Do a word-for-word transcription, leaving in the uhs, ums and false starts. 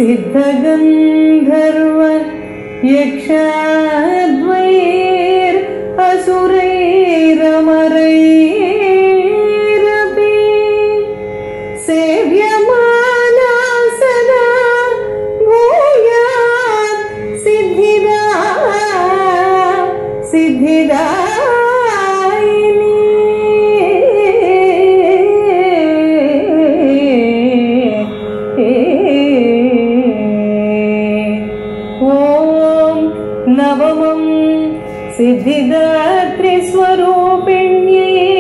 सिद्धगन्धर्व यक्षाद्वैर असुरैरमरैरपि सेव्यमाना सदा भूयात् सिद्धिदा सिद्धिदायिनी। नवमं सिद्धिदात्री स्वरूपिण्यै